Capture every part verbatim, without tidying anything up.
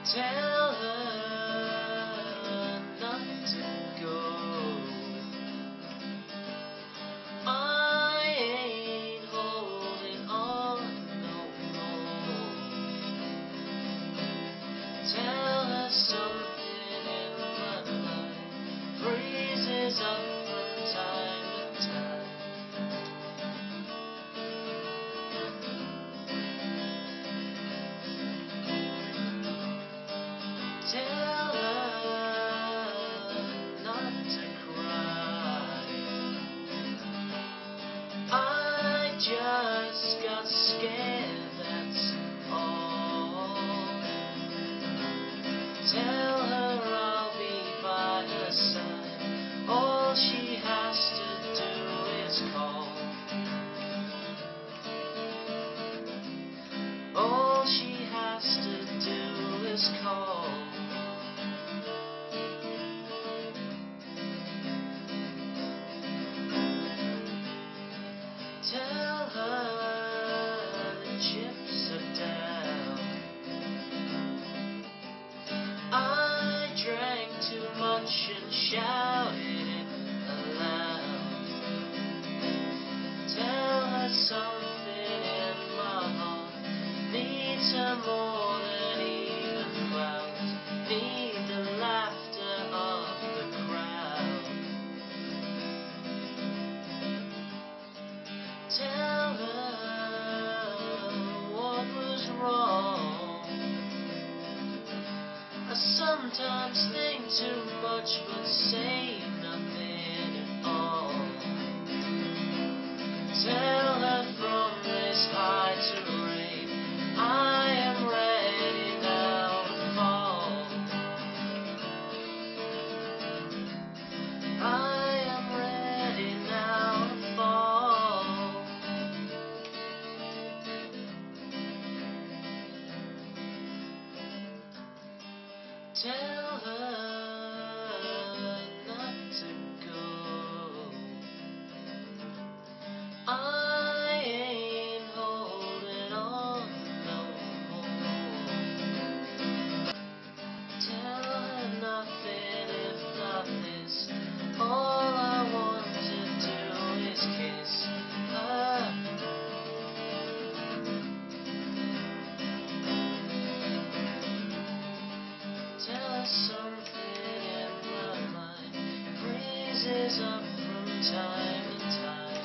Tell her not to go. I ain't holding on no more. Tell her something in my mind freezes up from time to time. Tell her not to cry. I just got scared, that's all. Tell her I'll be by her side. All she has to do is call. All she has to do is call. Tell her the chips are down. I drank too much and shouted it aloud. Tell her something in my heart needs her more than even clouds need the laughter of the crowd. Tell her what was wrong. I sometimes think too much but say nothing at all. Tell her from this high terrain I am ready now to fall. I am ready now to fall. Tell her not to go. I ain't holding on no more. Tell her nothing if not this. All I want to do is kiss her. Tell her something in my mind freezes up from time to time.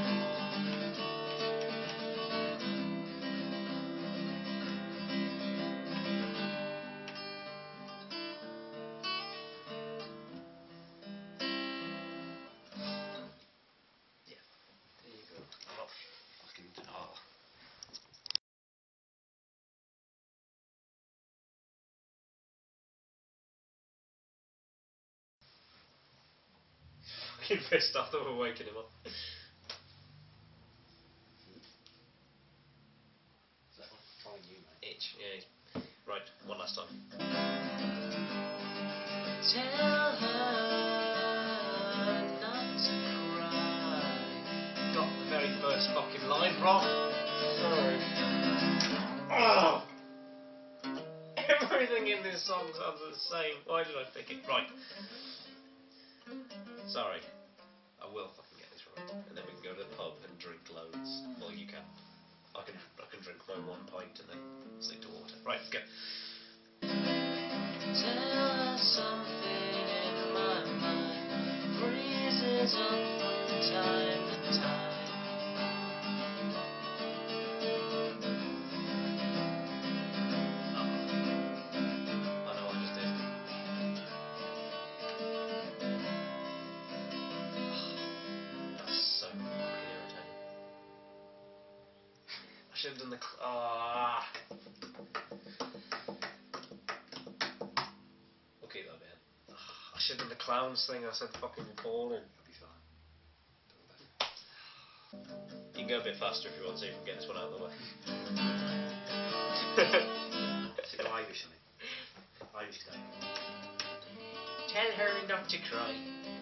Yeah, there you go. Oh, fucking oh. Fucking pissed off that we're waking him up. Is that one? Trying you, mate. Itch, yeah. Right, one last time. Tell her not to cry. Got the very first fucking line wrong. Sorry. Oh! Everything in this song sounds the same. Why did I pick it? Right. Sorry. I will fucking get this right. And then we can go to the pub and drink loads. Well, you can. I can I can drink my one pint and then stick to water. Right, let's go. Tell her something in my mind freezes up from time to time. Oh. I know what I just did. That's so fucking irritating. I should have done the cl- ah. We'll keep that bit. I should have done the clowns thing. I said fucking balling. You'll be fine. You can go a bit faster if you want, so you can get this one out of the way. So go Irish, I mean. Irish guy. Tell her not to cry.